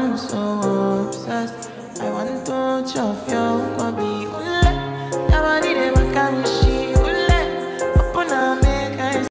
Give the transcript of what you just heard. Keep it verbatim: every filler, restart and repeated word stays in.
I'm so obsessed. I want to chop your kwabi.